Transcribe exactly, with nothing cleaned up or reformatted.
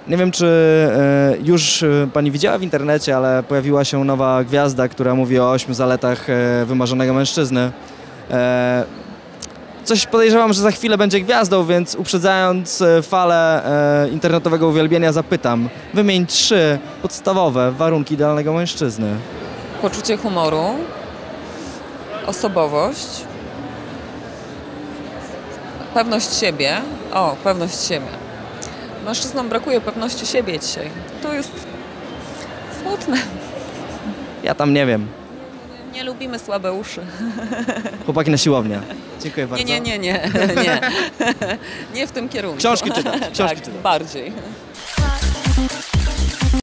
Nie wiem, czy e, już pani widziała w internecie, ale pojawiła się nowa gwiazda, która mówi o ośmiu zaletach e, wymarzonego mężczyzny. E, coś podejrzewam, że za chwilę będzie gwiazdą, więc uprzedzając e, falę e, internetowego uwielbienia zapytam. Wymień trzy podstawowe warunki idealnego mężczyzny. Poczucie humoru, osobowość, pewność siebie. O, pewność siebie. Mężczyznom brakuje pewności siebie dzisiaj. To jest smutne. Ja tam nie wiem. Nie lubimy słabe uszy. Chłopaki na siłownię. Dziękuję bardzo. Nie, nie, nie, nie. Nie, nie w tym kierunku. Książki czytać. Książki tak, czytać. bardziej.